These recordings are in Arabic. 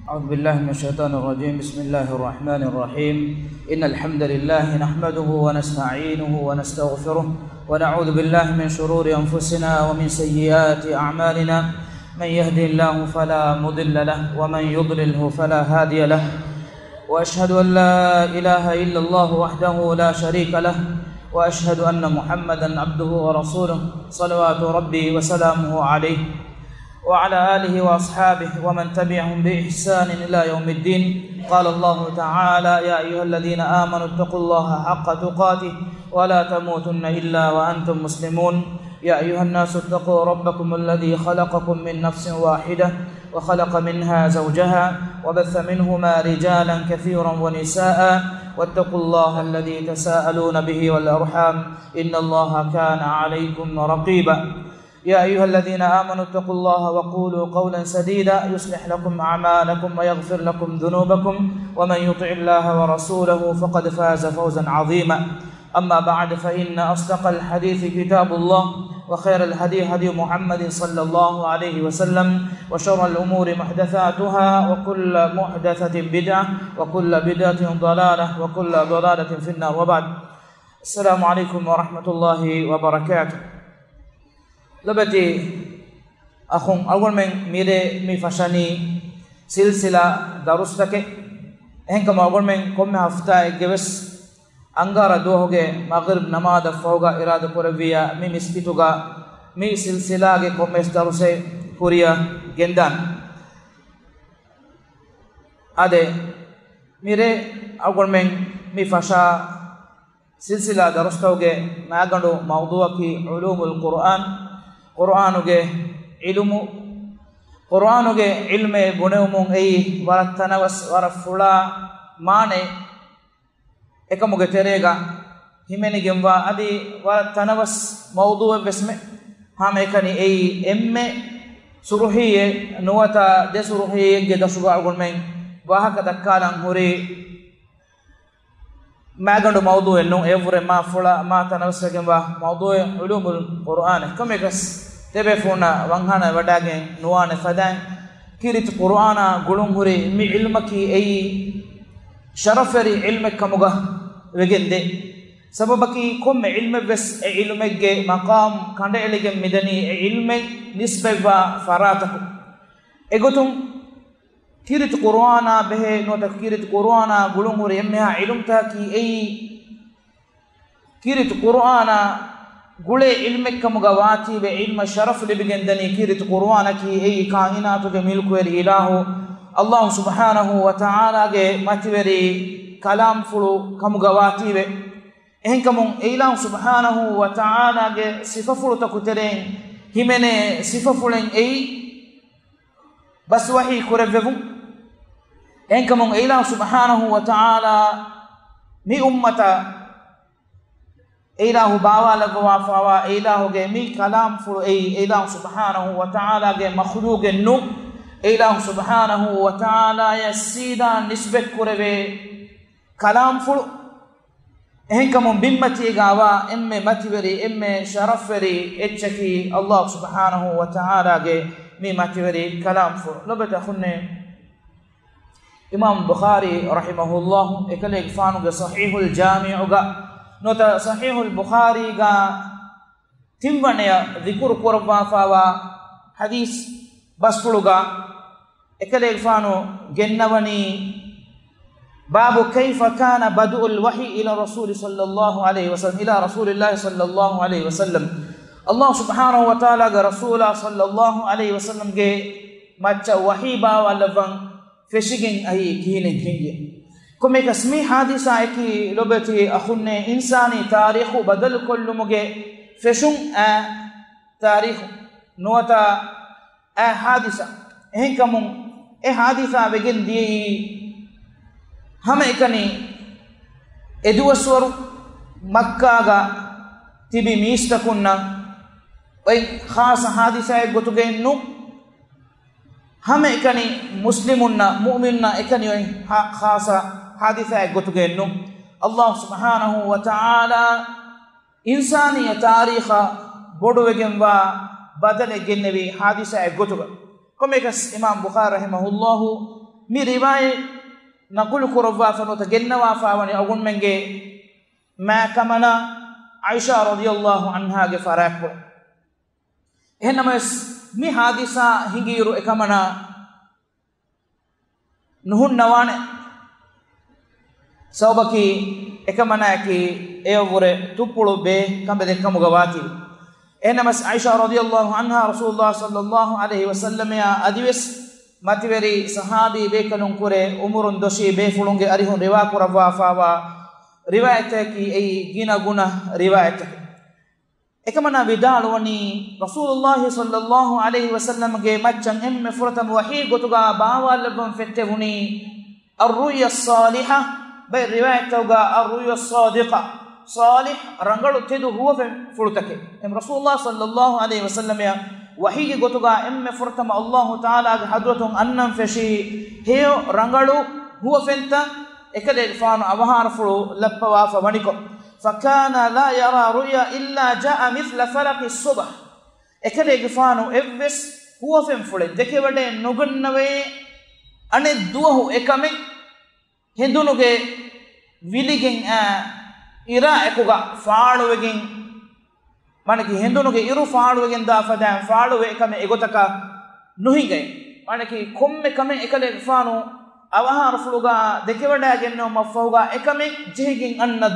أعوذ بالله من الشيطان الرجيم. بسم الله الرحمن الرحيم. إن الحمد لله نحمده ونستعينه ونستغفره ونعوذ بالله من شرور أنفسنا ومن سيئات أعمالنا. من يهدي الله فلا مضل له ومن يضلله فلا هادي له. وأشهد أن لا إله إلا الله وحده لا شريك له وأشهد أن محمدا عبده ورسوله صلوات ربي وسلامه عليه وعلى آله وأصحابه ومن تبعهم بإحسان إلى يوم الدين. قال الله تعالى: يا أيها الذين آمنوا اتقوا الله حق تقاته ولا تموتن إلا وأنتم مسلمون. يا أيها الناس اتقوا ربكم الذي خلقكم من نفس واحدة وخلق منها زوجها وبث منهما رجالا كثيرا ونساء واتقوا الله الذي تساءلون به والأرحام إن الله كان عليكم رقيبا. يا أيها الذين آمنوا اتقوا الله وقولوا قولا سديدا يصلح لكم أعمالكم ويغفر لكم ذنوبكم ومن يطع الله ورسوله فقد فاز فوزا عظيما. أما بعد فإن أصدق الحديث كتاب الله وخير الهدي هدي محمد صلى الله عليه وسلم وشر الأمور محدثاتها وكل محدثة بدعة وكل بدعة ضلالة وكل ضلالة في النار. وبعد، السلام عليكم ورحمة الله وبركاته. لبتي أخون أول من ميري مي فشاني سلسلة دروستك هنكم أول من كم هفتا جبس أنغارا دوهوغي مغرب نماذ فوغا إرادة كوربيا مي مسكتوغا مي سلسلة كم دروسي كوريا جندان أده ميري أول من مي فشا سلسلة دروستوغي ناغندو موضوع كي علوم القرآن قرآنوغي علمو قرآنوغي علمي بنيومون أي ورتنوس ورفلا ماني එකමුග තෙරේගා හිමෙනිගෙම්වා අදී ورتنوس موضوع بسمه هم එකනි එයි එම්මෙ සුරුහියේ නුවතා දෙසුරුහියේ දසුගා ගොන්මෙන් වාහක දක්කාලන් හොරේ මාගඬු موضوع එන්නෝ එවුරේ මා ෆුලා මා තනවසගෙම්වා موضوع علوم القرآن කමෙකස් තෙබෙෆෝනා වංහන වඩාගෙන් නුවානේ ෆදන් කිරිත කුර්ආන ගුළුම් හොරේ මි ඉල්මකි එයි شرفري علمك كمغا وجندي سببكي كم علم بس علمك مقام كان علمك مدني علمك نسبة فراتك اغتم كيرت قرآن به نو تفكيرت قرآن غلومور يمها علمتا كي اي كيرت قرآن غله علمك كمغا واتي بعلم شرف لبجندني كيرت قرآن كي اي كائنات ملك الاله الله سبحانه وتعالى ge mativeri kalam fulu kamu gawati be ehen kamun ilah subhanahu wa ta'ala ge sifa fulu takuteren himene sifa fulen ei bas wahi kurevum ehen kamun ilah subhanahu wa ta'ala mi ummata ilahu bawala gwafawa ilahu ge mi kalam fulu ei ilah subhanahu wa ta'ala ge makhluq nu إله سبحانه وتعالى يسيدا نسبة كربي كلام فل هنكم بمتي غاوا إم متوري إم شرفري إتشكي الله سبحانه وتعالى مي متوري كلام فل لبت أخونا إمام بخاري رحمه الله إكلك فانو صحيح الجامع نوتا صحيح البخاري تنبني ذكر قربا فاوا حديث بسفلوغا اكليل فانو جنوني باب كيف كان بدء الوحي الى رسول صلى الله عليه وسلم الى رسول الله صلى الله عليه وسلم الله سبحانه وتعالى رسول صلى الله عليه وسلم جه مچ وحي با ولفن فشيگين اي كينين كينجي كومي كسمي حادثه اكي لوبتي اخونه انساني تاريخ بدل كل مگه فشون تاريخ نوتا حادثة هنكم حادثة بجن دي هم إكني إدوسور مكة تبي ميستكونا وين خاص حادثة بتوجينو هم إكني مسلمنا مؤمننا إكني وين خاص حادثة بتوجينو الله سبحانه وتعالى إنساني تاريخ بدو بجنبا بدل الجنبي حادثة أجوتها كم يكس إمام بخاري رحمه الله mi riwaye naqul kurwa fanota gennawa faawani agun menge ma kamana Aisha radhiyallahu anha ge farak ehnamas mi hadisa hingiru ekamana nuhun nawane sawbaki ekamana ki evure tupulu be kambe dekkamu gawati ehnamas Aisha radhiyallahu anha Rasulullah sallallahu alaihi wasallam ya adiwes mativeri sahabi bekanun kure umurun doshi be fulunge arihun riwa kurwa fawa riwayat ki ei gina guna riwayat ekamana vidalwani Rasulullah sallallahu alaihi wasallam ge maccan emme furatam wahi gotuga bawalabam fette huni ar-ruya as-salihah bay riwayat ga ar-ruya as-sadiqa salih rangalu tedu huwa fulutake em Rasulullah sallallahu alaihi wasallam ya wahi ge gotuga emme furatam Allah taala ge hadratun annam feshi heyo rangalu huwa fenta ekade faanu avahar fulu lappawa fa maniko fakana la yara ruya illa jaa mithla falaq as-subh ekade faanu evves huwa fem fule dekewade nogannave ane duwahu ekame hindunuge viligen ira ekuga faaluwegen manaki hindunuge iru faaluwegen da fadan faaluwe ekame egotaka nuhinge manaki komme kame ekade faanu avahar fuluga dekewada genno mafauga ekame jehigin anna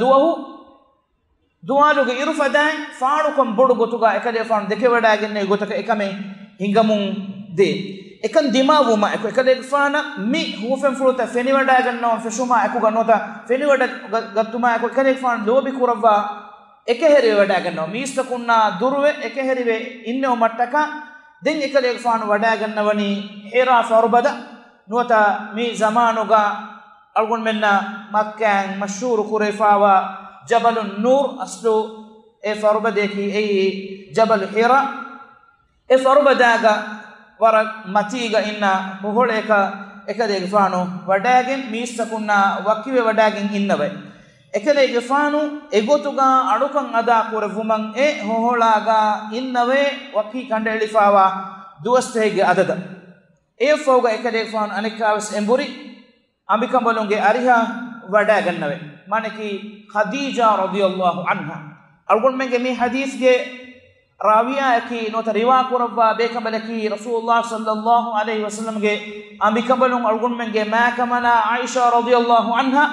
duwaluge irufadan faanukom bodu gotuga ekade faanu dekewada genne gotaka ekame hingamun de ekan dimawuma ekade faana mi hufen fuluta feniwada genno feshuma ekuga nota feniwada gattuma ekade faanu lobi kurawwa ekeheri wada genno miistakunna durwe ekeheriwe inno mattaka den ekade faanu wada gennawani hira farbada nuwata mi zamanuga algun menna makkan mashhur kurefawa jabalun nur aslu e farbadeki e jabal hira e farbadaga wara matiga inna boholeka ekade gefanu wadagen miistakunna wakiwe wadagen innave ekade gefanu egotuga adukan ada kurevuman e hoholaga innave waki kandelifawa duwastege adada e fawga ekade faun anikawas emburi ambikambalunge ariha wada gannave manaki Khadija radhiyallahu anha algon menge mi hadith ge rawiya ki nota riwa kurwa bekabalaki Rasulullah sallallahu alaihi wasallam ge ambikambalung algon menge ma kamana Aisha radhiyallahu anha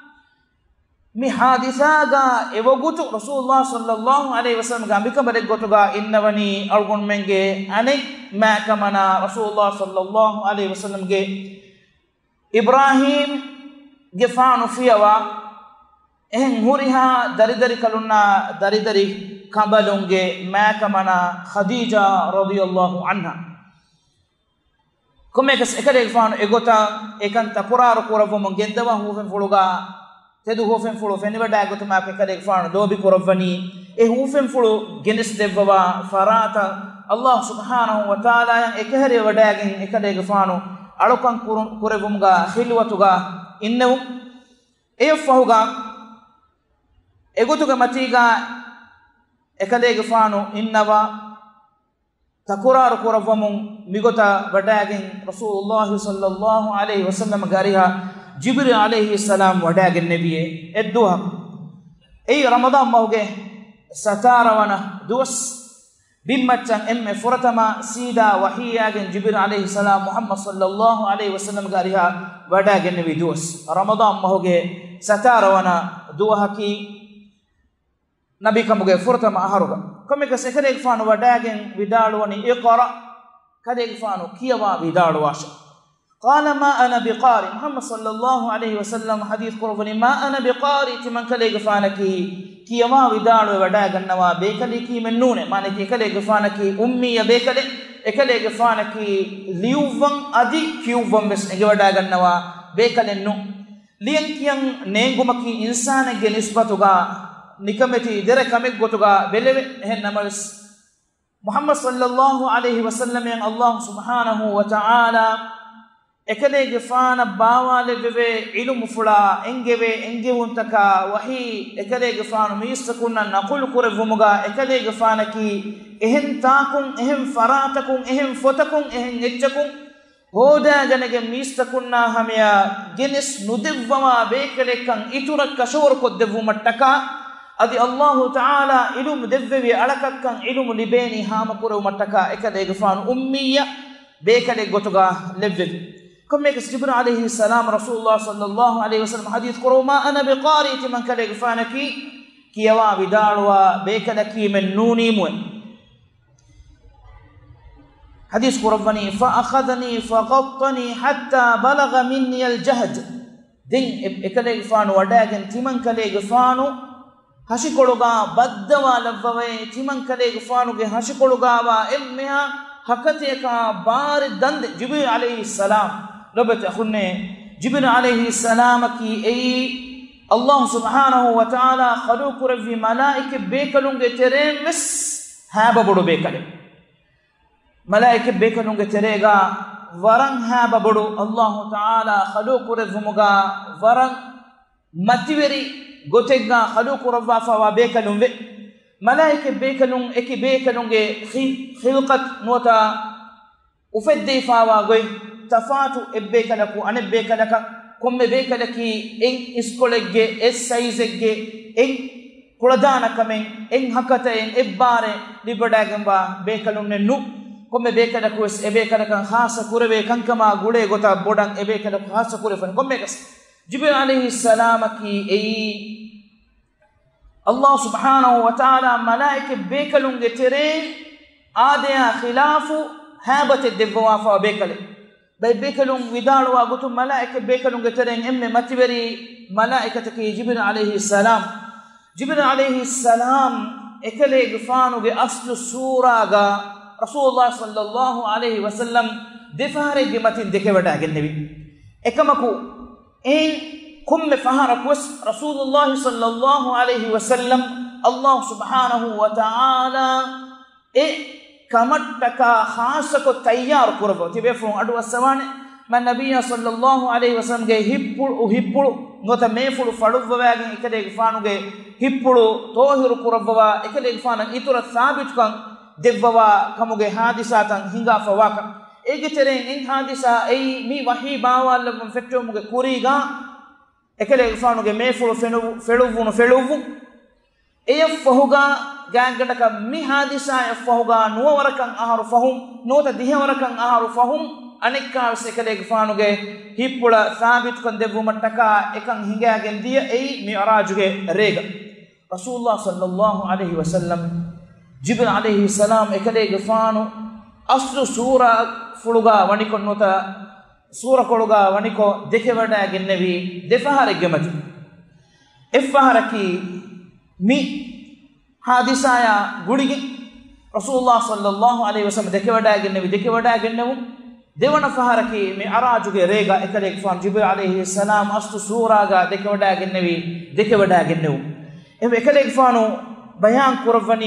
mi haditha ga evogutu Rasulullah sallallahu alaihi wasallam ga ambikambalek gotuga innawani algon menge ane ma kamana Rasulullah sallallahu alaihi wasallam ge Ibrahim ge faanu fiyawa en huriha daridari kalunna daridari kambalunge ma kamana Khadija radhiyallahu anha komekas ekade faanu egota ekanta quraru kuravu mongendawa hufen fuluga tedu hufen fulu feniwada gotuma ekade faanu lobi kuravani e hufen fulu genes devwa farata Allah subhanahu wa ta'ala ekahre wadagen ekade faanu alukan kurevumga khilwatuga innu e fahuga egotuga matiga ekade faanu innawa takuraru kuravumun migota wadagen Rasulullah sallallahu alaihi wasallam gariha Jibril alaihi salam wadagen nabiye edduha e Ramadan mahuge satarawana dus bimmachan emme furatama sida wahiyagen Jibril alaihi salam Muhammad sallallahu alaihi wasallam gariha wadagen nabi dus Ramadan mahuge satarawana duhaki nabi kamuge furatama aharuga komeka sekade faanu wadagen vidalwani iqra kade faanu kiyawa vidalwasha qala ma ana biqari Muhammad sallallahu alaihi wasallam hadith qur'ani ma ana biqari timan kade faanaki kiyama vidalu wadagannawa bekali ki mennune manaki ekale gefanaki ummiya bekale ekale gefanaki liuvan adi kiuvan bes ege wadagannawa bekale nu liyan kiyan nengumaki insanage nisbatuga nikameti dere kamek gotuga beleve hennamas Muhammad sallallahu alaihi wasallam yan Allah subhanahu wa ta'ala ekade gefana bawale bebe ilmu fula engeve untaka wahi ekade gefana miistakunna naqul kurevumuga ekade gefana ki ehen taakun ehen faraatakun ehen fotakun ehen echchakun hodaganege mistakunna hamya genes nudevwama bekalekan iturak kashor koddevu mattaka adi Allah taala ilum devvevi alakakkan ilum libeni hama kuru mattaka ekade gfan ummiya bekale gotuga levve komme ke Jibril alayhi salam Rasulullah sallallahu alayhi wasallam hadith quruma ana biqari man kale gfanaki kiyawa vidalwa bekale ki men nuni mu حديث قربني فأخذني فغطني حتى بلغ مني الجهد دين إكلي فانو وداعن تيمن كلي فانو هشي كلوغا بدوا لبوي تيمن كلي فانو के هشي كلوغا وا إمها حكتي का बार दंड जिब्रील अलैहि सलाम रबत अखुन्ने जिब्रील अलैहि सलाम की ए अल्लाह सुब्हानहु व तआला खलूक रवी मलाइके बेकलुंगे तेरे मिस हाब बड़ो बेकले मलाइके बेकलुंगे तेरेगा वरंग हाब बड़ो अल्लाह तआला खलूक रवमुगा वरंग मतिवेरी गोतेगा खलूक रवा फवा बेकलुंगे मलाइके बेकलुंग एकी बेकलुंगे खिलकत नोता उफद्दी फावा गोय तफातु एबेकलकु अनेबेकलका komme bekalaki en iskolegge es sizeegge en kuladana kamen en hakata en ebbare libadagemba bekalunne nu komme bekalaku es ebekalakan khasa kurave kankama gude gota bodan ebekalaku khasa kurefan komme kas jibril alayhi salam ki ei Allah subhanahu wa ta'ala malaike bekalunge tere aadaya khilafu habate devwa fa bekale bay bekalung vidalwa gutu malaike bekalung tereng emme mativeri malaikataki jibril alayhi salam ekale gfanu ge aslu sura ga rasulullah sallallahu alayhi wasallam defare ge matin dekewada gennevi ekamaku en kumme fahara kus rasulullah sallallahu alayhi wasallam allah subhanahu wa ta'ala e kamattaka khasako tayyar kurabo tibe fon adu aswane man nabiyya sallallahu alayhi wasallam ge hippulu ngota mefulu faduwwagen ekade gfanuge hippulu tohiru kurabwa ekade gfana itura sabit kan devwa kamuge hadisatan hinga fawaka ege teren en hadisa ei mi wahi bawallum fettomuge kuriga ekade gfanuge mefulu feluvu eya fahuga gangandaka mi hadisa ya fahuga nuwarakan aharu fahum nota dihawarakan aharu fahum anikka sekale gfanuge hippula sabit kon devu mattaka ekan hingagen dia ei mi'rajuge rega rasulullah sallallahu alayhi wasallam jibril alayhi salam ekale gfanu aslu sura fuluga wanikon nota sura koluga waniko dekewada gennevi defahare gemati effaharaki mi hadisaya gudige rasulullah sallallahu alayhi wasallam dekewada gennevu devana faharaki mi arajuge rega ekale gfan jibril alayhi salam astu sura ga dekewada gennevu ebe ekale gfanu bayan kurawani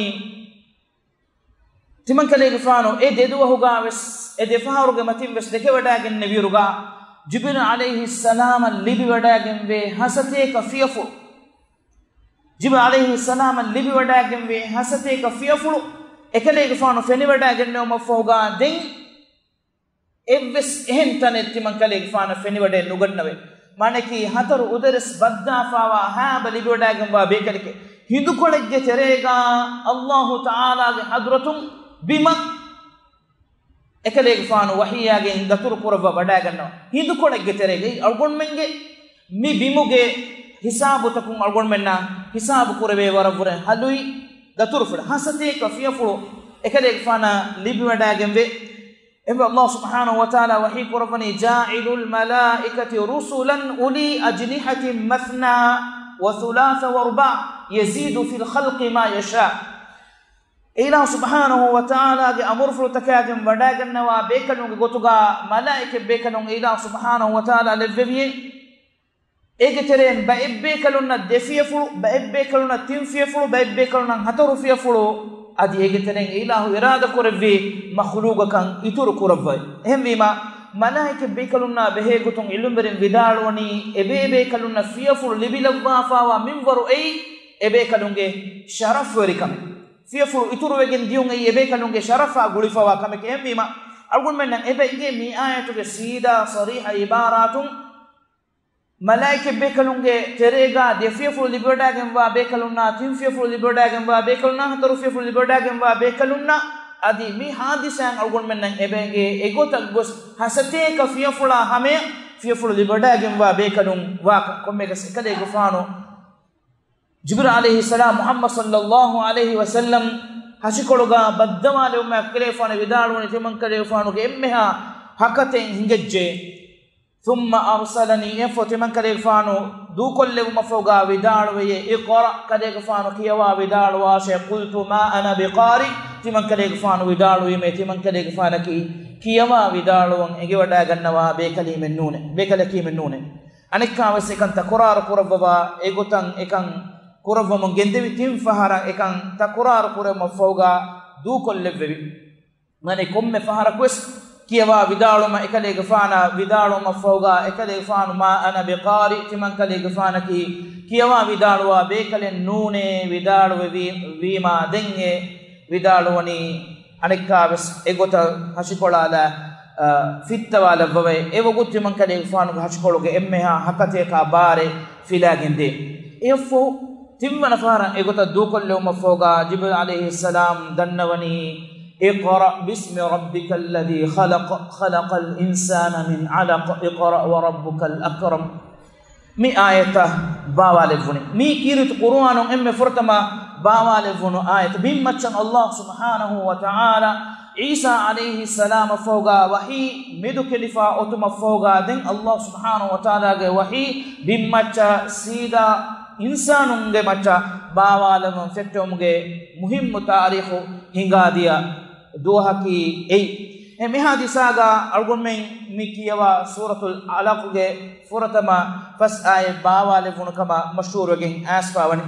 timan kale gfanu e deduwa huga wes e defaharuge matim wes dekewada gennevi ruga jibril alayhi salam libi wada genve hasate kafiyafu jibril alayhi salam libi wadagen we hasate ka fiyafulu ekale gfanu feni wadagen no mafoga den evs ehentane timan kale gfanu feni wade nugannave maneki hataru udares badda fawa ha libi wadagen wa bekalike hindu kolegge terega Allah taala ge hadratum bima ekale gfanu wahiyagen datur kurwa wadagen no hindu kolegge terega algon menge mi bimuge hisabu takum algon menna hisabu kurebe waravure halui daturfur hasate kafiyafulu ekade gfana libi wadagembe embe Allah subhanahu wa ta'ala wahi kurabani ja'ilul malaikati rusulan uli ajnihatin mathna wa thulatha wa ruba' yazidu fil khalqi ma yasha ila subhanahu wa ta'ala ge amurfulu takagem wadagannawa bekanunge gotuga malaike bekanunge ila subhanahu wa ta'ala levviye ege teren ba ebbe kalunna defiyafulu ba ebbe kalunna tinfiyafulu ba ebbe kalunna hatarufiyafulu adi ege teren ilahu irada korevvi makhluqa kan ituru kuravai ehmima malaike be kalunna behe gutun ilumberin vidalwani ebe kalunna fiyafulu libilawwa fawa minwaru ei ebe kalunge sharaf werikam fiyafulu ituru wegen diun ei ebe kalunge sharafa gulifawa kameke ehmima أقول من إبقى مي آية سيدة صريحة عبارات ملائكة بيكلونجي تريغا دي فيفول لبرداغن وا بيكلونا تيم فيفول لبرداغن وا بيكلونا هترو فيفول لبرداغن وا بيكلونا أدي مي حادثان أقول من إبقى إيغوتا بس حستيك فيفولا همي فيفول لبرداغن وا بيكلون وا كوميغس كده غفانو جبريل عليه السلام محمد صلى الله عليه وسلم hashikoluga baddamale umme akrefane vidaluni timan karefanu ge emmeha hakate hingejje thumma arsalani yafo timan karefanu du kolle umma foga vidalwe iqra kadegfanu kiyawa vidalwa shay qultu ma ana biqari timan kadegfanu vidalwe me timan kadegfana ki kiyawa vidalwon ege wada gannawa bekali men nune anikka wasekan takurar kurabba egotan ekan kurava mon gendevi tim fahara ekan takurar kure mafauga du kollevi mane komme fahara quest kiyawa vidalu ma ekale gfana vidalu mafauga ekale gfanu ma ana biqari timan kale gfana ki kiyawa vidalu wa bekale nune vidalu vi ma denge vidalu wani anikka bes egota hashikolala fittawala bave ewogut timan kale gfanu hashikoluge emmeha hakate ka bare filagende efo timmana fara egota dukolle umaffoga jibril alayhi salam dannawani iqra bismi rabbikal ladhi khalaqal insana min 'alaq iqra wa rabbukal akram mi ayata bawale vuni mi kirit qur'anu emme furtama bawale vunu ayat bimmachan allah subhanahu wa ta'ala isa alayhi salam foga wahi medu kelifa otuma foga den allah subhanahu wa ta'ala ge wahi bimmacha sida insanunge macha baawalama fettomge muhimmu taarikhu hingadiya duhaki ei me hadisaga algonmen mikiyawa suratul alaq ge furatama fas ay baawale funukama mashhur gen asfawani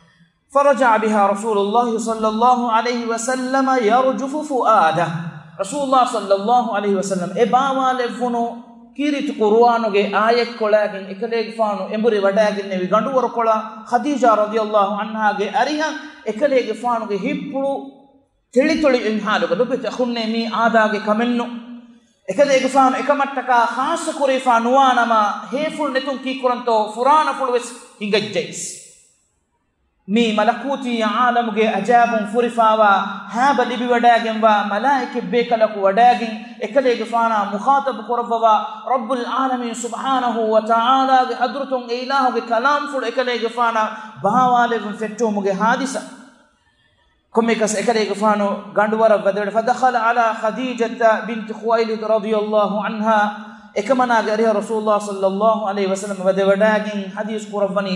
faraja biha rasulullah sallallahu alaihi wasallam yarjufu fuada rasulullah sallallahu alaihi wasallam e baawale funu kirit qur'anuge ayek kolagin ekalege faanu emburi wadagen nevi ganduwar kola khadija radhiyallahu anha ge ariha ekalege faanuge hippulu telitoli in haluga lobete khunne mi aadage kamennu ekalege faanu ekamattaka khas kuri faanuwanama heful netun ki kuranto furana fulwes hingajjais mi malakuti aalamuge ajabun furifawa haba libi wadagen wa malaike bekalaku wadagen ekalege faana mukhatab qurbawa rabbul alamin subhanahu wa ta'ala ge hadratun ilahu ge kalam ful ekalege faana bahawale fettomuge hadisa komekas ekalege faano ganduwara badade fadakhala ala khadijata bint khuwailid radiyallahu anha ekamana gari rasulullah sallallahu alaihi wasallam wade wadagin hadis qur'ani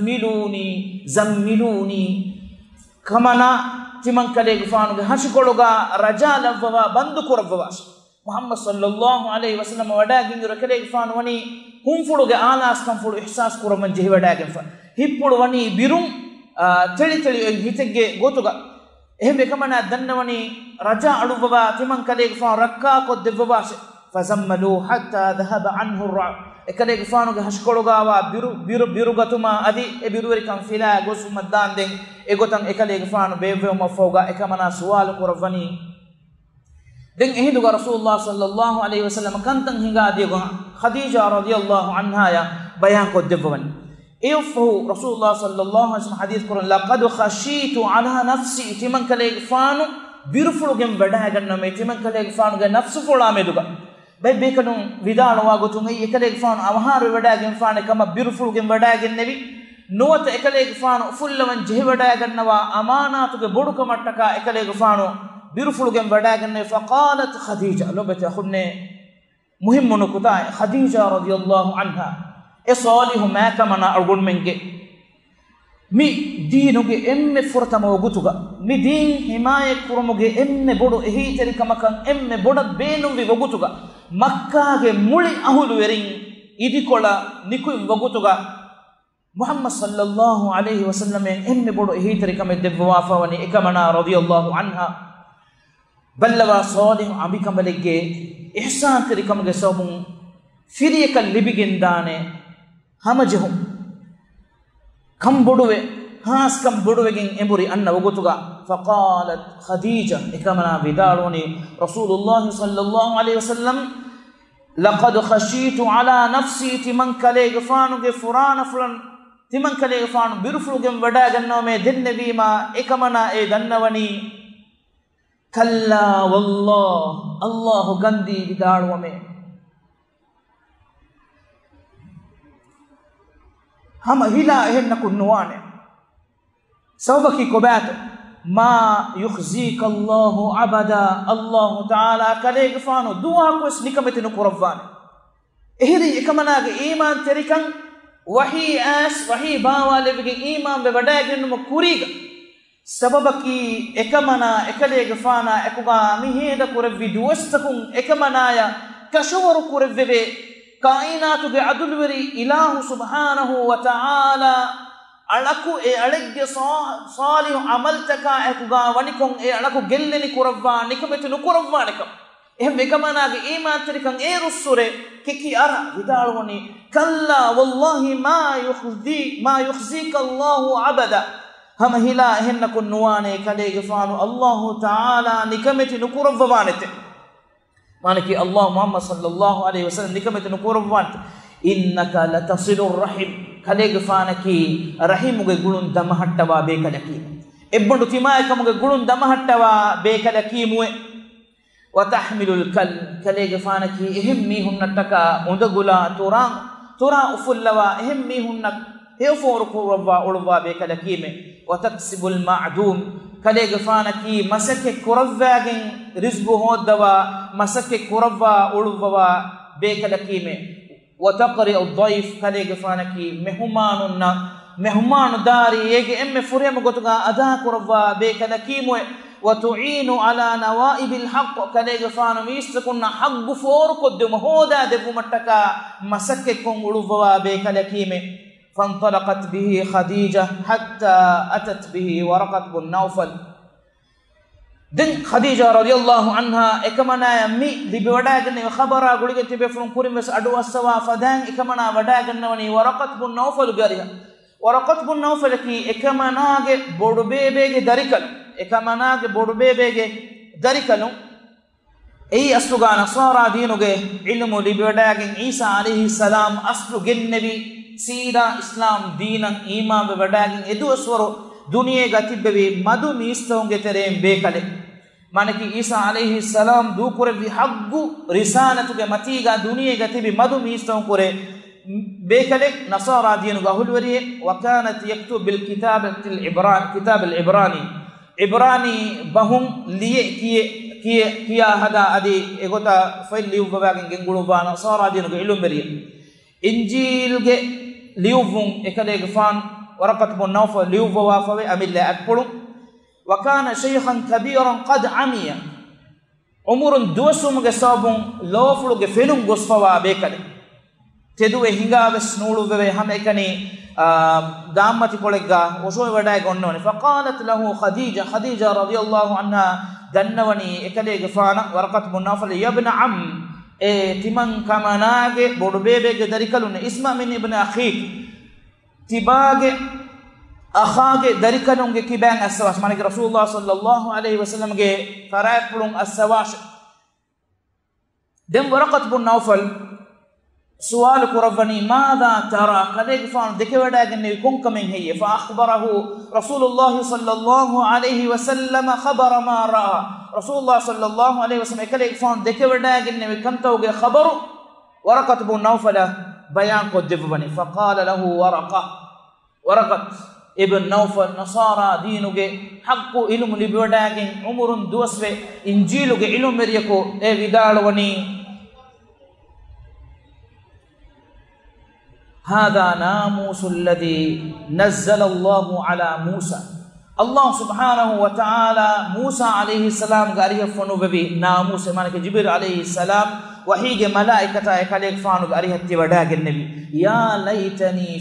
zammiluni kamana timan kale gfanu ge hashikoluga rajalavwa bandu qur'wa muhammad sallallahu alaihi wasallam wadagin kale gfanu wani humfuluge alas kamfulu ihsas qur'an jehi wadagin fa hippulu wani birum teli hitege gotuga ehme kamana dannawani raja aluwa timan kale gfanu rakka ko devwa فزملوا حتى ذهب عنه الرعب ekale gfanu ge hashkoluga wa biru gatuma adi e biruweri kan fila gosu maddan den egotan ekale gfanu beve ma foga ekamana suwal qur'ani den ehiduga rasulullah sallallahu alaihi wasallam kantan hinga adigo khadija radhiyallahu anha ya bayan ko devwan efu rasulullah sallallahu alaihi wasallam hadith qur'an laqad khashitu ala nafsi timan kale gfanu birufulugem wada ganna me timan kale gfanu ge nafsu fula meduga bay bekanu vidalwa gotunga ekalege faanu avharu wadagen faane kama birufulugen wadagen nevi nuwata ekalege faanu fullawan jehi wadagannawa amanatuge bodu kamattaka ekalege faanu birufulugen wadagen ne faqalat khadija lobete khunne muhimmunu kuta khadija radhiyallahu anha e salihu ma kamana argun menge mi diinuge emme furtama gutuga mi din himaye kurumuge emme bodu ehi teri kamakan emme boda beenum vi gutuga makka ge muli ahulu werin idikola niku wagutuga muhammad sallallahu alaihi wasallam enne bodu ehi teri kam debwa fawani ekamana radiyallahu anha ballawa salih abikamalege ihsan teri kam ge sobun firiyakal libigendane hamajhum kam boduwe has kam boduwegen emburi anna wagutuga فقالت خديجة إكمنا بداروني رسول الله صلى الله عليه وسلم لقد خشيت على نفسي تمن كليغ فانوغ فران فلن تمن كليغ فانو بيرفلوغم ودا گنومه دنبيما إكمنا اي گنوني كلا والله الله گندي بدارومه هم هلا هن كنوانه سببكي كبات ما يخزيك الله عبدا الله تعالى كليغ فانو دعا كوس نكمتن قربان اهدي اكمناغ ايمان تريكن وحي اس وحي باوالبگه ايمان به وڈاگنم كوريغ سببكي اكمنا اكليغ فانا اكوغا ميهيد كوربي دوستكم اكمنايا كشور كوربي كائنات بعدلوري اله سبحانه وتعالى ಅಳಕು ಎ ಅಳಗ್ಗೆ ಸಾಲಿಹು ಅಮಲ್ತಕ ಎಕುಗ ವನಿಕೊಂ ಎ ಅಳಕು ಗೆಲ್ಲೆನಿ ಕುರವ್ವಾ ನಿಕಮೆತು ಕುರವ್ವಾ ನಿಕಂ ಎಹೆ ಮೆಗಮನಾಗೆ ಈ ಮಾತರಿಕಂ ಎ ರುಸ್ಸುರೆ ಕಿಕಿ ಅರ ವಿದಾಳುವನಿ ಕಲ್ಲ ವಲ್ಲಾಹಿ ಮಾ ಯುಖ್ಜಿಕ ಅಲ್ಲಾಹು ಅಬದ ಹಮ ಹಿಲಾ ಎಹನ್ನ ಕುನ್ನುವಾನೆ ಕಲೆಗೆ ಫಾನು ಅಲ್ಲಾಹು ತಾಲಾ ನಿಕಮೆತು ಕುರವ್ವಾನೆತೆ ಮಾನಕಿ ಅಲ್ಲಾಹ್ ಮುಹಮ್ಮದ್ ಸಲ್ಲಲ್ಲಾಹು ಅಲೈಹಿ ವಸಲ್ಲಂ ನಿಕಮೆತು ಕುರವ್ವಾನೆ ಇನ್ನಕ ಲತಸಿಲುರ್ ರಹಿಮ್ ಕಲೆಗ ಫಾನಕಿ ರಹಿಮುಗೆ ಗುಳುನ್ ದಮಹಟ್ಟವ ಬೇಕಲಕಿ ಎಬ್ಬಂಡು ತಿಮಾಯಕಮುಗೆ ಗುಳುನ್ ದಮಹಟ್ಟವ ಬೇಕಲಕಿ ಮುವೆ ವತಹ್ಮಿಲುಲ್ ಕಲ್ ಕಲೆಗ ಫಾನಕಿ ಎಹಮ್ಮಿ ಹುನ್ನಟ್ಟಕ ಉಂದಗುಲ ತುರಾ ಉಫುಲ್ಲವ ಎಹಮ್ಮಿ ಹುನ್ನಕ್ ಹೇಫೋರು ಕುರವ್ವ ಉಳುವ ಬೇಕಲಕೀಮೆ ವತಕ್ಸಿಬುಲ್ ಮಅದೂಮ್ ಕಲೆಗ ಫಾನಕಿ ಮಸಕ್ಕೆ ಕುರವ್ವಾಗೆನ್ ರಿಜ್ಬು ಹೋದ್ದವ ಮಸಕ್ಕೆ ಕುರವ್ವ ಉಳುವವ ಬೇಕಲಕೀಮೆ وتقرئ الضيف كليغ فانكي مهمان داري يجي ام فريم غتغا ادا كروا بكلكيمو وتعين على نوائب الحق كليغ فان ميستكن حق فور قدم هودا دبو متكا مسككم ولوا بكلكيمه فانطلقت به خديجه حتى اتت به ورقه بن نوفل دن خديجة رضي الله عنها إكمنا يمي لبي وداعنا خبرا قولي تبي فرن كوري بس أدو السوا فدان إكمنا وداعنا وني ورقة بن نوفل قاريها ورقة بن نوفل كي إكمنا ج بودبي بيج داريكل إكمنا ج بودبي بيج داريكلو أي أسلوغا نصارى دينو ج علم لبي وداعن عيسى عليه السلام أسلوغ النبي سيدا إسلام دينا إيمان بوداعن إدو أسورو दुनिया गतिबे मधु मीस्तोंगे तेरे बेकले माने कि ईसा अलैहि सलाम दू करे भी हग्गु रिसालतु के मतीगा दुनिया गतिबे मधु मीस्तों करे बेकले नसारा दीन गहुलवरी वकानत यक्तुब बिल किताबतिल इब्रान किताब अल इब्रानी बहुम लिए किया हदा अदि एगोता फाइल लिउ बबागे गेंगुळु बा नसारा दीन गे इलुम बरी इंजील गे लिउवुं एकले गफान ورقة بن نوفل ليوف وافوي أميل أكبرون وكان شيخا كبيرا قد عمي عمر دوسوم جسابون لوفلو جفلون غصفوا بيكله تدوه هنگا بسنولو بيه هم إكني دامتي كولجا وشوي وداي قنوني فقالت له خديجة رضي الله عنها دنوني إكلي جفانا ورقة بن نوفل يا ابن عم تمن كماناج بودبيبه جدريكلون اسمع من ابن أخيك تباغ أخاك دريكلون كيبان السواش مانك رسول الله صلى الله عليه وسلم جه فراقلون السواش دم ورقة بن نوفل سؤال كرفني ماذا ترى كذلك فان دكودا جن يكون كمن هي فأخبره رسول الله صلى الله عليه وسلم خبر ما رأى رسول الله صلى الله عليه وسلم كذلك فان دكودا جن يكون توجه خبر ورقة بن نوفل بيان قدفني فقال له ورقة ابن نوفل نصارى دينه حق علم لبوداجن عمر دوسوه انجيله علم مريكو اي ودالوني هذا ناموس الذي نزل الله على موسى الله سبحانه وتعالى موسى عليه السلام غاريه فنو ببي ناموس معنی کہ جبريل عليه السلام وحی کے ملائکہ ایک فانو غاريه تیوڑا کے نبی یا لیتنی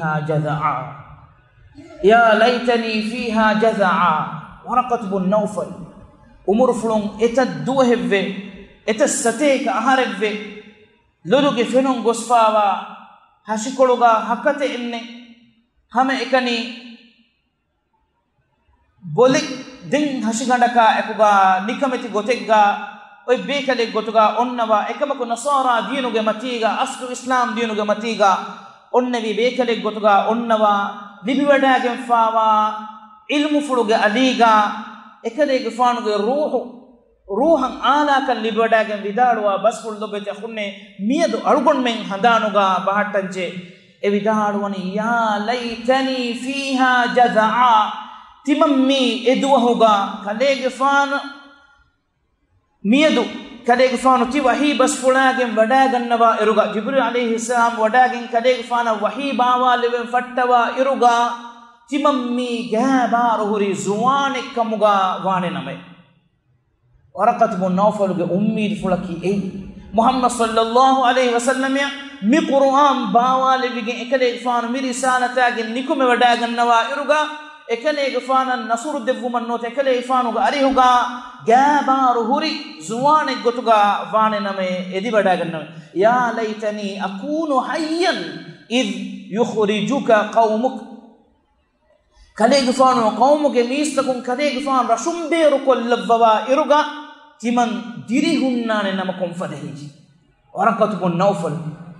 فيها جذعا ورقة بن نوفل عمر فلون اتدوهب اتستيك اهرب لولوگ فنون غصفاوا ಹಸಿಕೊಳುಗ ಹಕ್ಕತೆ ಎನ್ನೆ ಹಮೆ ಎಕನಿ ಬೊಲಿ den hashigandaka ekuga nikameti gotegga oi bekale gotuga onnawa ekamaku nasara deenuge matiga aslu islam deenuge matiga onnevi bekale gotuga onnawa libiwadagen fawa ilmu fuluge aliga ekalege faanuge ruhan ala kan libiwadagen vidaluwa basful dobete khunne miyadu alugon men handanuga bahattanje e vidaluwani ya laitani fiha jazaa timammi eduwahuga kalege faanu miyadu kalege faanu ti wahi basfulagen wadagannawa iruga jibril alayhi salam wadagen kalege faana wahi bawa leven fattawa iruga timammi gabaru huri zuwane kamuga wane name waraqat bin nawfal ge ummid fulaki ei muhammad sallallahu alaihi wasallam ya mi qur'an baawale bige ekale faanu mi risalata ge nikume wadagannawa iruga ekale faana nasuru devvuman note ekale faanu ga arihuga gabaru huri zuwane gotuga wane name edi wadagannawa ya laitani akunu hayyan id yukhrijuka qaumuk kalege faanu qawmuge mistakun kalege faanu rashumbeeru kollabwa iruga timan diri hunnane namakon fadahiji waraqatu bin nawfal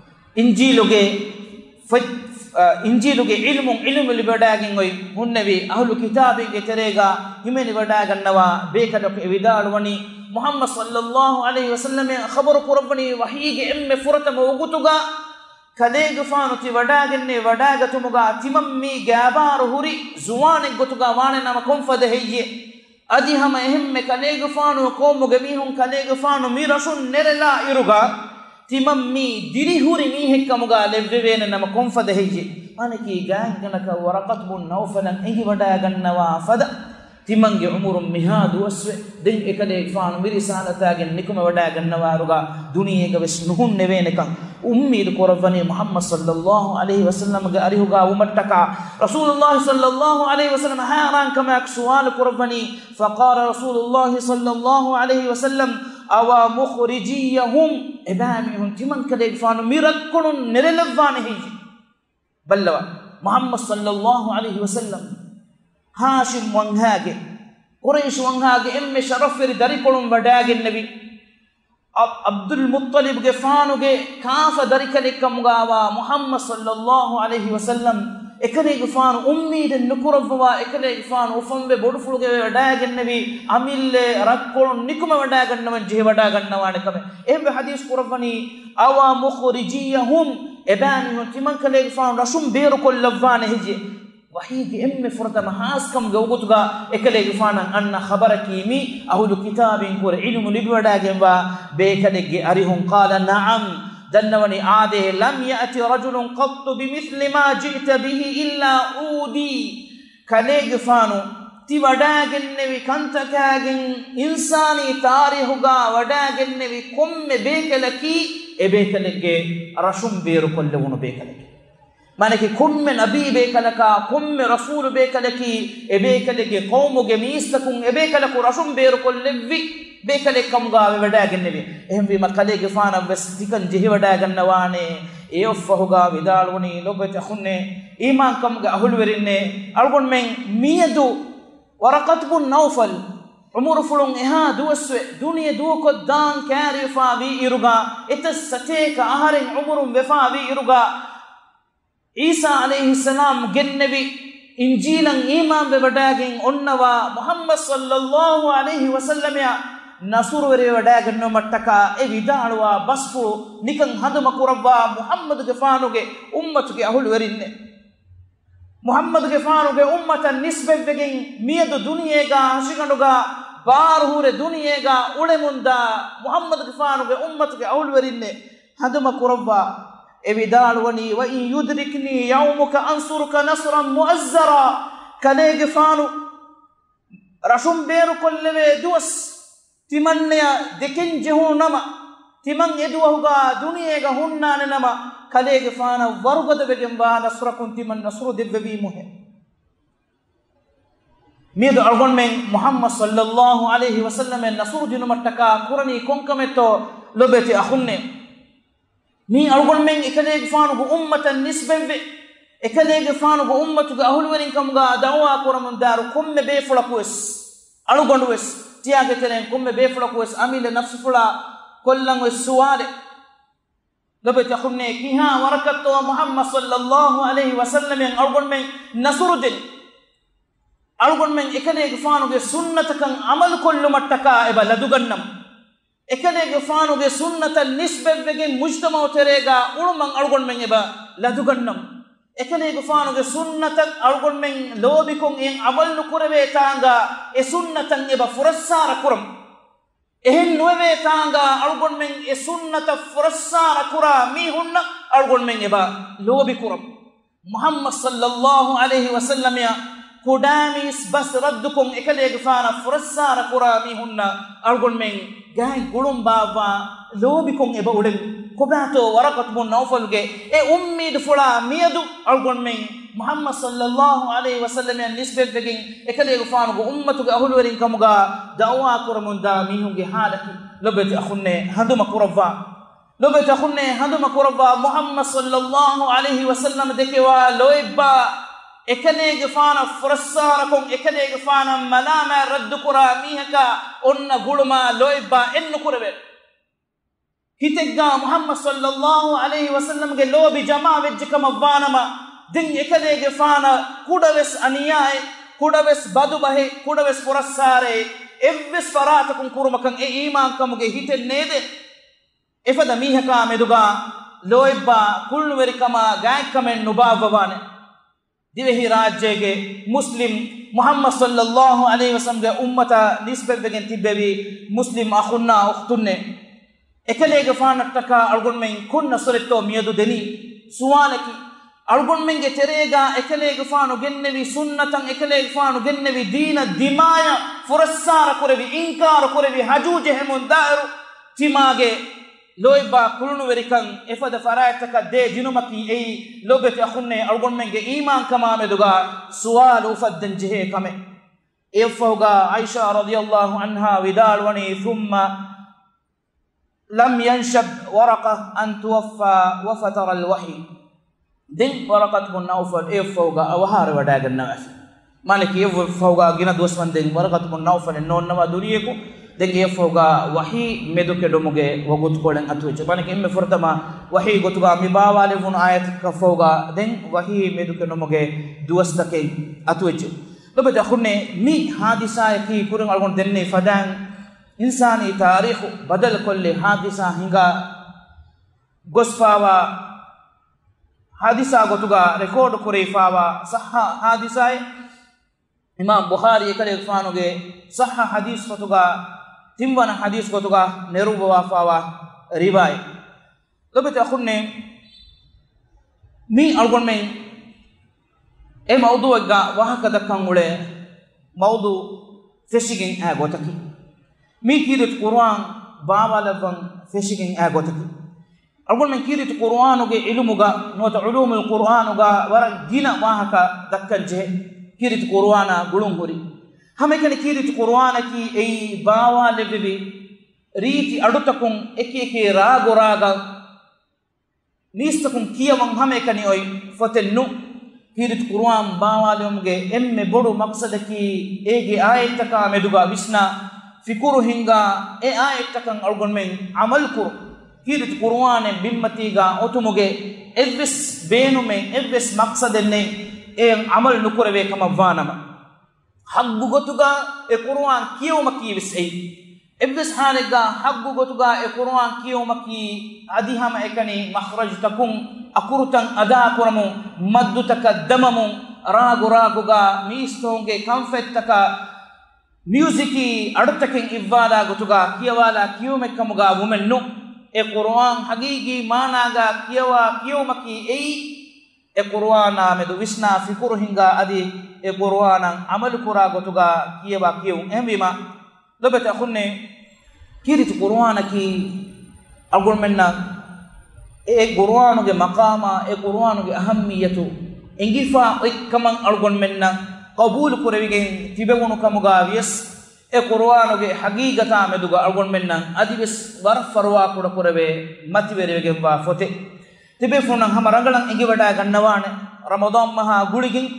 injiluge ilmu libadagen oy hunnevi ahlu kitabinge terega himeni wadagannawa bekadok evidaluwani muhammad sallallahu alaihi wasallam khabaru qurabani wahige emme furatama ugutuga kalege faanu ti wadagenne wadagatumuga timammi gabaru huri zuwane gotuga wane namakon fadahiji adi hama ehemme kalege faanu qomuge mihun kalege faanu mi rasun nerela iruga timammi diri huri mi hekkamuga levvevene nama konfada hejje anaki gaanganaka waraqat bin nawfalan ehi wadagannawa fada timange umurum mihadu waswe den ekale faanu mi risalatagen nikuma wadagannawa ruga duniyega wes nuhun nevenekan ummid koravani muhammad sallallahu alaihi wasallam ga arihuga umattaka rasulullah sallallahu alaihi wasallam haran kama sual koravani faqala rasulullah sallallahu alaihi wasallam awa mukhrijiyahum ibamihum timan kale faanu mirakkunun nerelevane hiji ballawa muhammad sallallahu alaihi wasallam hashim wanghage quraish wanghage emme sharafir darikolum wadagen nabi abdul muttalib ge faanu ge kafa darikale kamgawa muhammad sallallahu alaihi wasallam ekale faanu ummiden nukurabwa ekale faanu ufambe bodufuluge wadagen nabi amille rakkolun nikuma wadagen naman je wadagen nawane kame embe hadis qur'ani awa mukhrijiyahum ebani timan kale faanu rasum beru kollavane hije wahige emme furtama haskam gawgutuga ekale faana anna khabaraki mi ahlu kitabin kur ilmu libwadagen wa bekalege arihun qala na'am dannawani aade lam ya'ti rajulun qattu bimithli ma ji'ta bihi illa udi kalege faanu ti wadagennevi kantakagen insani tarihuga wadagennevi komme bekalaki e bekalege rashum beru kollewunu bekalege manake komme nabi bekalaka komme rasul bekalaki e bekalege qawmuge mistakun e bekalaku rashum beru kollevvi bekale kamga wadagennevi ehmi makalege faana westikan jehi wadagannawane e offahuga vidalwani lobete khunne iman kamga ahulwerinne algon men miyadu waraqat bin nawfal umur fulun eha duwaswe duniya duko dan karifa vi iruga etas sateka aharin umurum vefa vi iruga isa alayhi salam gennevi injilan iman be wadagen onnawa muhammad sallallahu alayhi wasallam ya nasuru wadaganno mattaka e vidaluwa basfu nikan haduma kurabba muhammad ge faanuge ummatuge ahul werinne muhammad ge faanuge ummatan nisbevegen miyadu duniyega hasiganduga barhure duniyega ulemunda muhammad ge faanuge ummatuge ahul werinne haduma kurabba e vidaluwani wa in yudrikni yawmuka ansuruka nasran muazzara kalege faanu rashum beru kolleve duwas timanneya deken jehunama timan eduwahuga duniyega hunnane nama kalege faana warugada begemba nasrakun timan nasru debbi muhe miedo algon men muhammad sallallahu alaihi wasallam nasru dinu mattaka qurani konkametto lobeti akhunne ni algon men ekalege faanu go ummatan nisbeve ekalege faanu go ummatu ga ahulwerin kamga dawwa koramun daru komme be fulakus alugondu wes tiage tenen komme befula ko wes amile nafsu fula kollan wes suwale lobe takhunne kiha warakatto muhammad sallallahu alaihi wasallam en alugon men nasrudin alugon men ekane gfanuge sunnatakan amal kollu mattaka eba ladugannam ekane gfanuge sunnata nisbevegen mujtama terega ulman alugon men eba ladugannam ekane gfanuge sunnata alugon men lobikon en amal nukurave tanga e sunnatan eba furassara kuram ehen nuwe tanga alugon men e sunnata furassara kura mi hunna alugon men eba lobi kuram muhammad sallallahu alaihi wasallam ya kudamis bas raddukum ekale gfana furassara kura mi hunna alugon men gay gulum baba lobikum eba ulen kobato warakat mun nawfalge e ummid fula miyadu alugon men muhammad sallallahu alaihi wasallam ya nisbet begin ekale gfana go ummatu ga ahulwerin kamuga da'wa kuramunda mi hunge halaki lobet akhunne handuma kurava lobet akhunne handuma kurava muhammad sallallahu alaihi wasallam dekewa loibba ekane gfana furassara kon ekane gfana malama raddu kura mihaka onna guluma loibba ennu kurave hitegga muhammad sallallahu alaihi wasallam ge lobi jama vejjikama vanama din ekane gfana kudaves aniyai kudaves badubahe kudaves furassare evves faratakum kurumakan e iman kamuge hitennede efada mihaka meduga loibba kullu verikama gaikamen nubavawane divehi rajyege muslim muhammad sallallahu alaihi wasallam ge ummata nisbet begen tibbevi muslim akhunna ukhtunne ekelege fanataka algon men kunna soretto miyadu deni suwalaki algon men ge terega ekelege fanu gennevi sunnatan ekelege fanu gennevi deena dimaya furassara kurevi inkar kurevi hajuje hemun dairu timage loiba kulunu verikan efada farayataka de dinumaki ei lobeti akhunne algon menge iman kama meduga suwalu fadden jehe kame efoga aisha radhiyallahu anha widalwani thumma lam yanshab waraqa an tuwaffa wa fatara alwahy din waraqat bin nawfal efoga awhar wadaganna maliki efoga gina dosmanden waraqat bin nawfal nonnama duniyeku denge foga wahi meduke domuge wagut kolen atuche banake imme fortama wahi gotuga mi bawale fun ayat ka foga den wahi meduke domuge duwastake atuche lobe dakhune mi hadisa ki kurun algon denne fadan insani tarikh badal kulli hadisa hinga gosfawa hadisa gotuga record kurifawa sahha hadisa imam bukhari ekale fanuge sahha hadis gotuga timbana hadis gotuga neruba wafawa riway lobete akhunne mi algon men e mawdu ga wahaka dakkan ule mawdu feshigin a gotaki mi kirit qur'an bawalavan feshigin a gotaki algon men kirit qur'an ge ilmuga nota ulumul qur'an ga wara gina wahaka dakkan je kirit qur'ana gulun hori hame kane kirit qur'ana ki ei bawa lebebi riti adutakun eki raga nistakun kiyawan hame kane oi fotennu kirit qur'an bawa lemge emme bodu maqsadaki ege ayataka meduga visna fikuru hinga e ayatakan algon men amal kur kirit qur'ane bimmatiga otumuge evves beenume evves maqsadenne e amal nukurave kama vanama haggu gotuga e qur'an kiyomaki visai evves halega haggu gotuga e qur'an kiyomaki adihama ekani makhraj takum akurutan ada kuramu maddu takaddamamu raguga mistonge comfort taka musiki adutakin ivvada gotuga kiyawala kiyomekamuga womennu e qur'an hagigi managa kiyomaki ei e qur'ana medu visna fikuru hinga adi e qur'ana amal kura gotuga kiyewa kiyum embima lobeta khunne kirit qur'ana ki algon menna e qur'anu ge maqama e qur'anu ge ahammiyatu engifa ikkaman algon menna qabul kurevigen tibegunu kamuga yes e qur'anu ge hagigata meduga algon menna adi bes war farwa kuda kurave mativerevegen wa fote tibe funan hamarangalan ingi wada gannawane ramadan maha guligin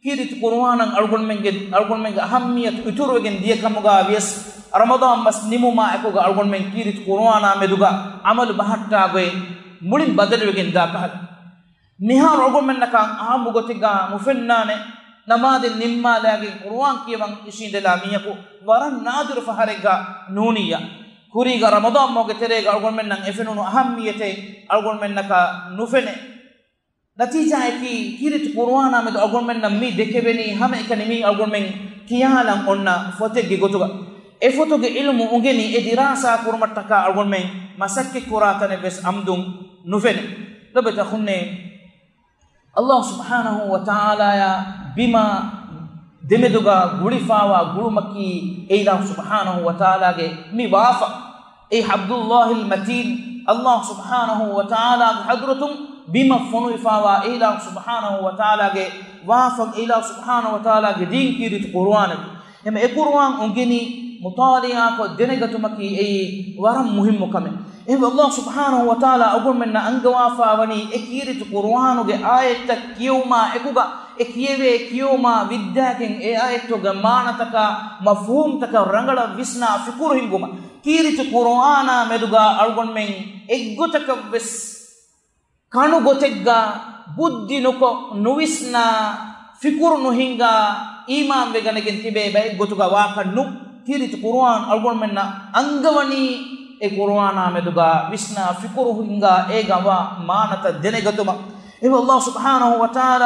kirit qur'anan algon men ahammiyat uturugen diya kamuga vies ramadan mas nimuma ekoga algon men kirit qur'ana meduga amal bahatta goy mulin badalwegen da kahal mihar algon men nakan ahamu gotiga mufennane namade nimma lage qur'an kiyawan isindela miyaku waran nadir faharega nuniya kuriga ramadan moge terega algon men nan efenunu ahammiyate algon men naka nufene natija eki kirit qur'ana med algon men nam mi dekebeni hame ekani mi algon men kiyalam onna fotege gotuga e fotoge ilmu ungeni e dirasa kurmattaka algon men masakke kuratane bes amdum nufene lobeta khunne Allah subhanahu wa ta'ala ya bima demeduga gulifawa gulumaki eila subhanahu wa ta'ala ge mi wafa e abdullah al matin Allah subhanahu wa ta'ala hadratum bima funuifawa eila subhanahu wa ta'ala ge wafa eila subhanahu wa ta'ala ge din kirit qur'an em e qur'an ungeni mutali'a ko denegatumaki e waram muhimmu kame em Allah subhanahu wa ta'ala agum menna angawafa wani e kirit qur'anu ge ayat kiyuma ekuga e kiyewe kiyuma viddaken e ayatto ge manataka mafhum taka rangala visna fikur hinguma kirit qur'ana meduga algon men eggotaka ves kanu gotegga buddhi nuko nuvisna fikur nuhinga iman veganegen tibe bay gotuga waqannu kirit qur'an algon menna angawani e qur'ana meduga visna fikuru hinga egawa manata denegatuma e Allah subhanahu wa ta'ala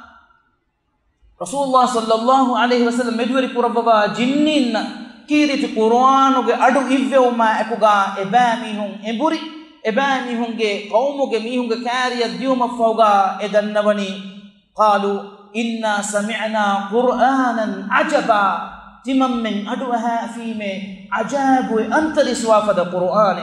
rasulullah sallallahu alaihi wasallam medwari kurabba jinnin kirit qur'anu ge adu ivvewma ekuga ebamihun eburi ebamihunge qawmuge mihunge kariya diuma fawga edannawani qalu inna sami'na qur'anan ajaba timam men aduha fime ajabu antari swafada qur'an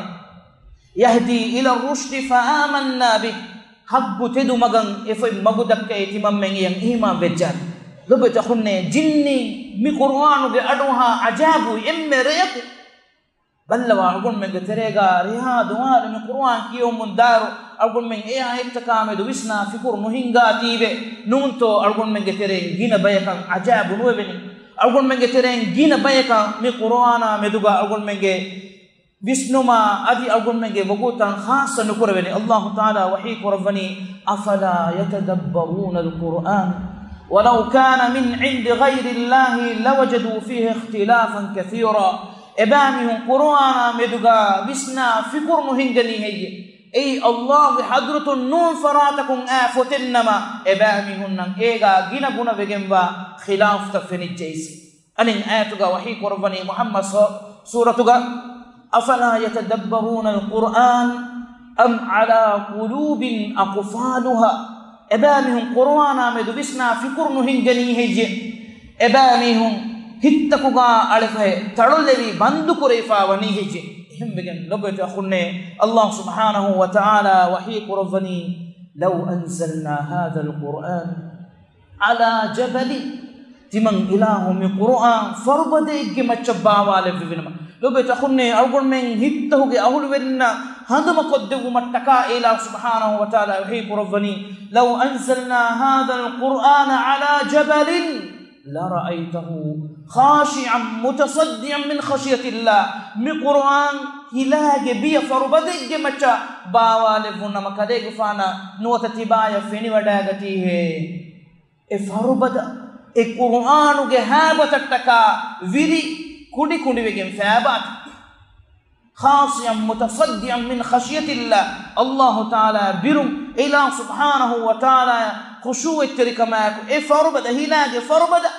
yahdi ila ar-rushd fa amanna bi habbu tedu magan efoy magudakke timam men yang iman bejjan lobeta khunne jinni mi qur'anu ge aduha ajabu emmereyak ballawa algon men ge terega riha duwar mi qur'an kiyo mun daru algon men e ayetta me do visna fikur muhinga tibe nunto algon men ge tere gina bayakan ajabu nuwebeni algon menge tereng gina bayaka mi qur'ana meduga algon menge visnuma adi algon menge bogutan khassa nukurveni Allah ta'ala wahi qur'ani afala yatadabbaruna alquran walau kana min 'indi ghayri Allah lawajadu fihi ikhtilafan kathira ebamihum qur'ana meduga visna fikur muhingani heye ay Allah hadratun nun faratakum afutinma ebamihun nan ega gina guna vegemba khilaf tafeni jaisi anin ayatuga wahi qur'ani Muhammad suratuga afala yatadabbaruna alquran am ala qulubin aqfaluha ebamihum qur'ana medu visna fikur muhingani heye ebamihum hittakuga alfe talulevi bandu kureifa wani heye hembegen lobeta khunne Allah subhanahu wa ta'ala wahi qur'ani law anzalna hadha alquran ala jabal timan ilahu mi qur'an farbade ge machabawale vivinma lobeta khunne algon men hittahuge ahul wenna handuma koddevu mattaka ila subhanahu wa ta'ala wahi qur'ani law anzalna hadha alquran ala jabal la ra'aytahu khashi'an mutasaddian min khashyati Allah mi qur'an hilage biya farubadege macha bawale vunna makadege fana nuwata tibaya feni wadagati he e farubada e qur'anu ge habataka viri kudi vegen fabat khashi'an mutasaddian min khashyati Allah ta'ala birum ila subhanahu wa ta'ala khushu' ittirikama e farubada hilage farubada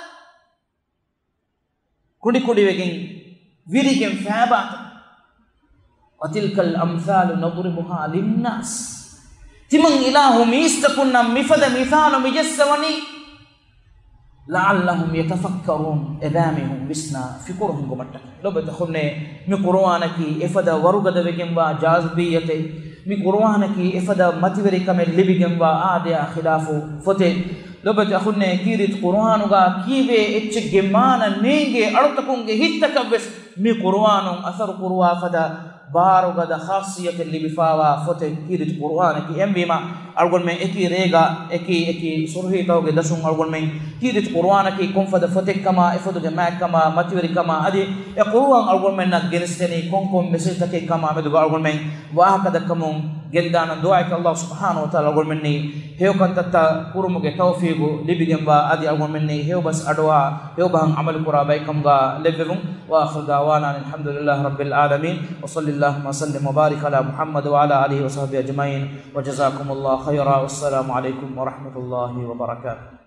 kudi vegen virigen fabat وتلك الأمثال نضربها للناس تمن إله ميستكن مفد مثال مجسوني لعلهم يتفكرون إذامهم بسنا فكرهم قمتك لو بتخلنا مقروانك إفدا ورغد بجنبا جاذبيته مقروانك إفدا متوري كمل لبجنبا آديا خلاف فتح لو بتخلنا كيرت قرآنك كيبه اتش جمانا نينجي أرتكونجي هتك بس mi qur'anun athar qur'a fada baro gada khasiyat li bifawa fote kirit qur'an ki embima algon men eki rega eki surhi tawge dasun algon men kirit qur'an ki kon fada fote kama ifodo ge ma kama mativeri kama adi e qur'an algon men nak genesteni kon kon mesel take kama medu algon men wa hakada kamun gendana du'a ka Allah subhanahu wa ta'ala algon men ni hew kan tatta kurumuge tawfiqu libigem ba adi algon men ni hew bas adwa hew bang amal qura bay kam ga lebevum wa akhir dawana alhamdulillah rabbil alamin wa sallallahu وسلم وبارك على محمد وعلى آله وصحبه أجمعين وجزاكم الله خيرا والسلام عليكم ورحمة الله وبركاته.